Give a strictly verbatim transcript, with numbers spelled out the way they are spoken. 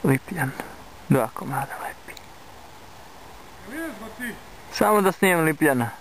Lipljan. Dva komada lepi. Jel ideš ba ti? Samo da snijem Lipljana.